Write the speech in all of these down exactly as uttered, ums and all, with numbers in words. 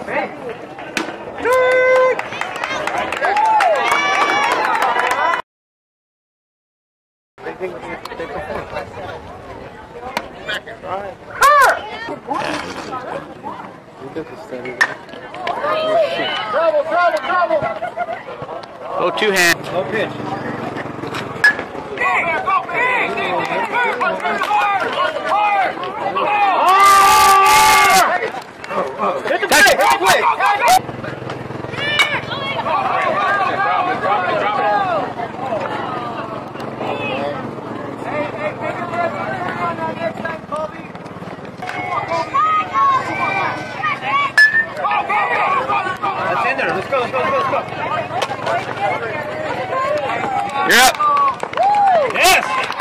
Trouble, trouble, trouble! Oh, two hands. Low pitch. Hit the plate! Hit the plate! That's in there. Let's go, let's go, let's go, let's go. You're up. Yes!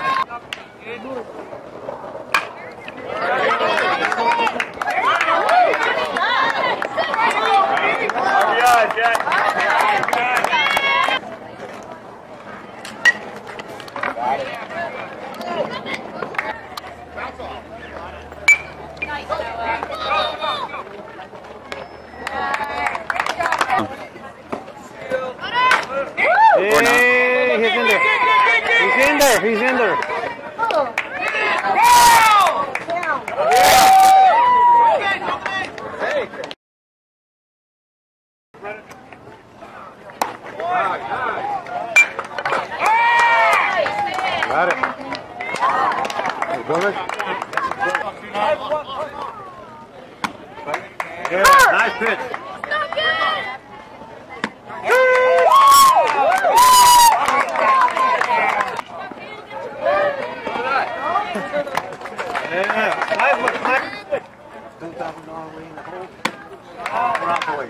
R B I, Jack. Hey, he's in there. He's in there. He's in there. Got it. Yeah, nice pitch. Yeah, nice one, nice. two thousand dollars way in the hole. Rock boy.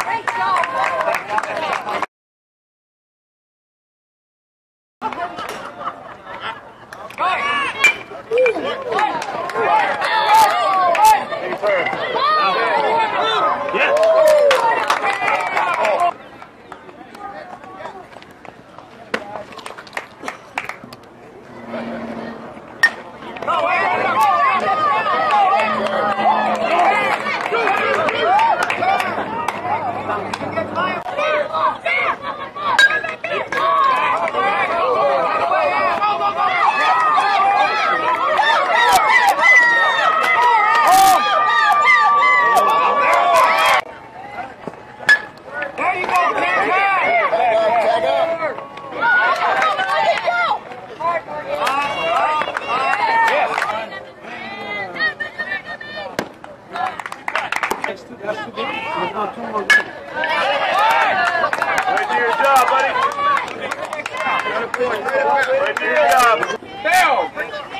Right to your job, buddy. Right to your job. Fail.